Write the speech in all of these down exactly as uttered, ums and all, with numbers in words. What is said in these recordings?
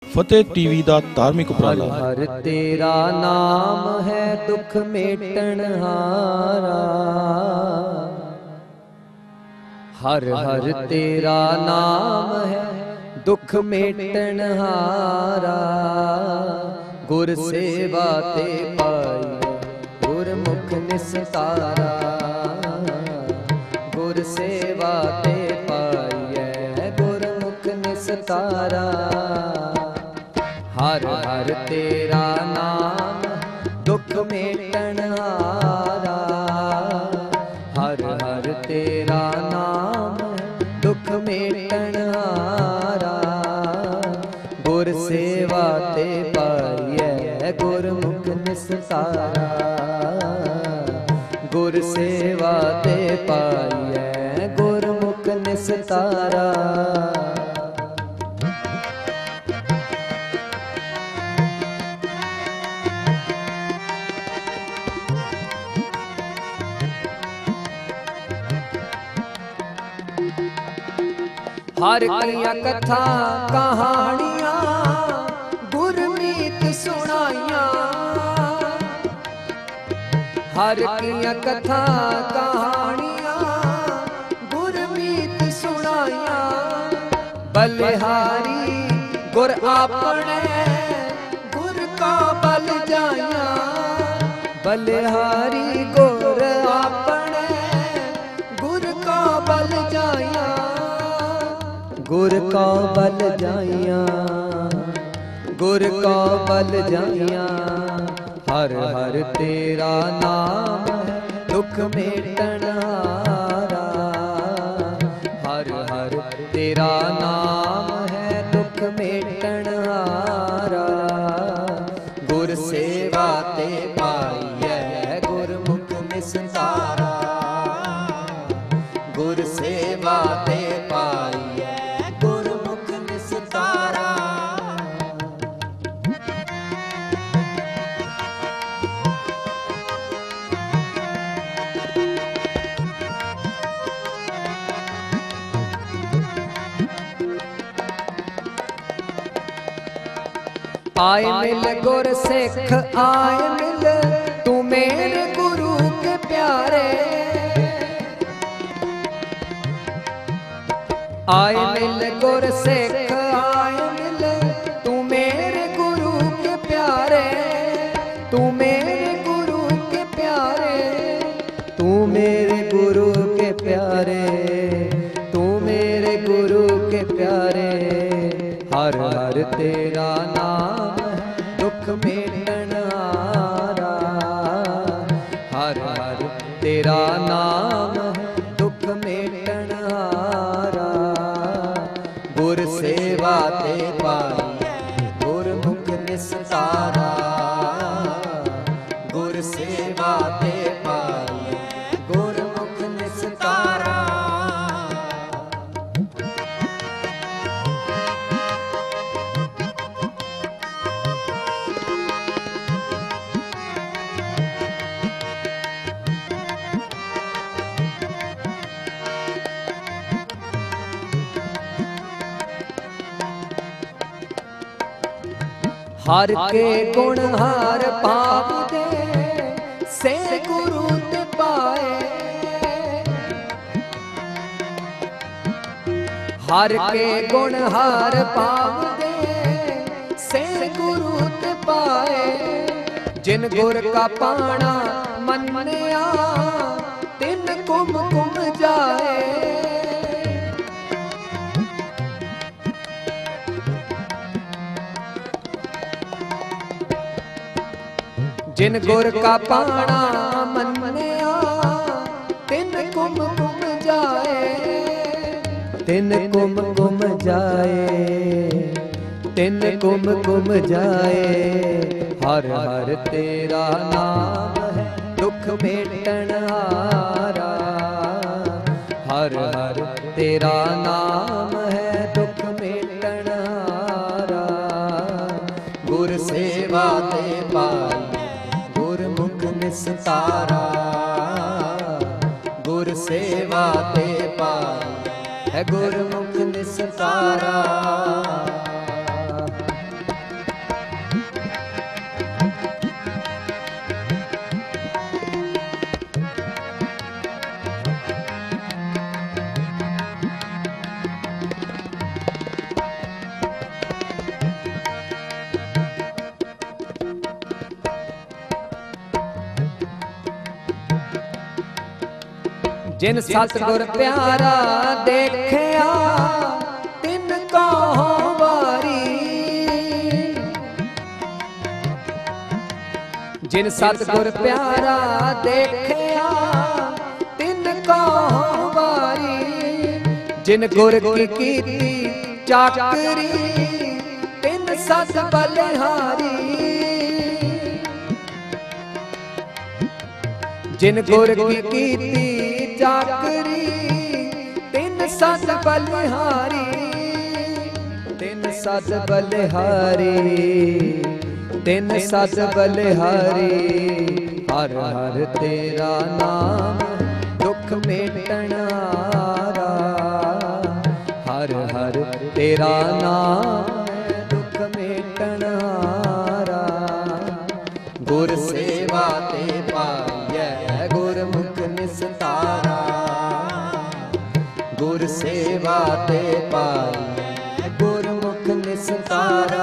फतेह TV दा धार्मिक उपराला। हर तेरा नाम है दुख मेटन हारा, हर हर तेरा नाम है दुख मेटन हारा। गुर सेवा ते पाई गुरमुख निस्तारा, गुर सेवा ते पाई गुरमुख निस्तारा। हर हर तेरा नाम दुख मेटन हारा, हर हर तेरा नाम दुख मेटन हारा। गुर सेवा ते पाइयै गुरमुख निस्तारा, गुर सेवा ते पाइयै गुरमुख निस्तारा। हर किया कथा कहानियां गुरमीत सुनाइया, हर किया कथा कहानियां गुरमीत सुनाइया। बलिहारी गुर आपने गुर का बल जाया, बलिहारी गुर आपने गुर का बल जाया। गुर का बल जाइया, गुर का बल जाइया। हर हर तेरा नाम है दुख मेटन हारा, हर हर तेरा नाम है दुख मेटन हारा। गुर सेवा ते पाइयै गुरमुख निस्तारा, गुर सेवा ते पाइयै गुरमुख निस्तारा। आए मिल गुर सिख आए मिल तू मेरे गुरु के प्यारे, आए मिल गुर सिख आए मिल तू मेरे गुरु के प्यारे। तू मेरे गुरु के प्यारे, तू मेरे गुरु के प्यारे, तू मेरे गुरु के प्यारे। हर हर तेरा नाम दुख मेटन हारा, हर हर तेरा नाम दुख मेटन हारा। गुर सेवा ते पाइयै गुरमुख निस्तारा, गुर सेवा ते पाइयै गुरमुख निस्तारा। हर के गुण हार पाप दे से गुरु ते पाए, हर के गुण हार पाप दे से गुरु ते पाए। जिन गुर का पाना मन्निया तिन कुम कुम जाए, जिन गुर का पाना मन्निया तिन कुम कुम जाए, तिन कुम कुम जाए, तिन कुम कुम जाए। हर हर तेरा नाम है दुख मेटन हारा, हर हर तेरा नाम है दुख मेटन हारा। गुर सेवा ते पाई गुरमुख निस्तारा, गुर सेवा ते पाई है गुरमुख निस्तारा। जिन सतगुर प्यारा देखिया तिन को वारी। जिन सतगुर प्यारा देखिया तिन को वारी। जिन गुर की कीती चाकरी तिन सत बलिहारी। जिन गुर की कीती चाकरी तिन सत बलिहारी। तिन सत बलिहारी तिन सत बलिहारी। हर हर तेरा नाम दुख मेटनारा। हर हर तेरा नाम दुख मेटनारा। गुर सेवा ते पाइयै गुरमुख निस्तारा। गुर सेवा ते पाइयै गुरमुख निस्तारा।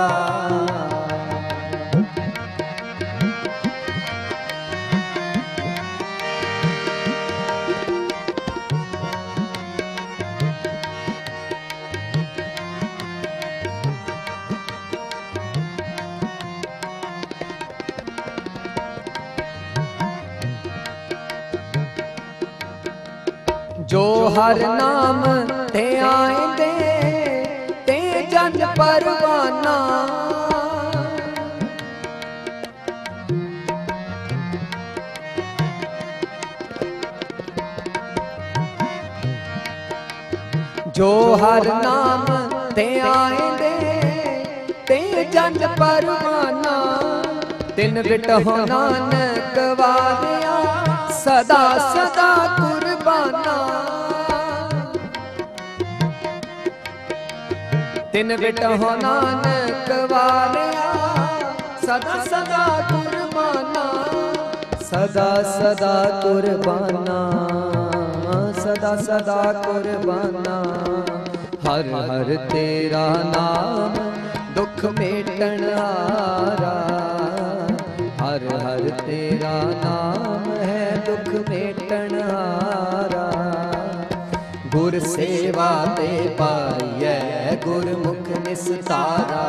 जो हर नाम ते आएंदे ते जन परवाना। जो हर नाम ते आएंदे ते जन परवाना। तिन बिटहो नानक वालिया सदा सदा कुर्बाना। तिन बिटहो नानक वालिया सदा सदा कुर्बाना। सदा सदा कुर्बाना सदा सदा कुर्बाना। हर हर तेरा नाम दुख मेटनारा। हर हर तेरा नाम है दुख मेटनारा। गुर सेवा ते पाइयै गुरमुख निस्तारा।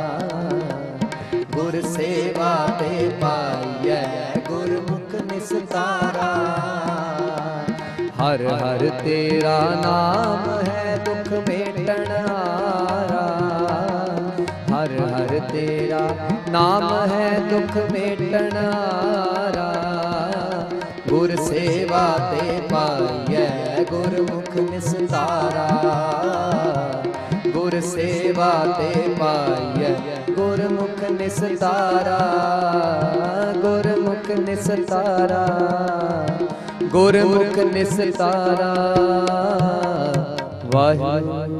गुर सेवा ते पाइयै गुरमुख निस्तारा। हर हर तेरा नाम है दुख मेटनारा। हर हर तेरा नाम है दुख मेटनारा। गुर सेवा ते पाइयै गुरमुख निस्तारा। गुर सेवा ते पाइयै गुरमुख निस्तारा। गुरमुख निस्तारा गुरमुख निस्तारा। वाहिगुरू।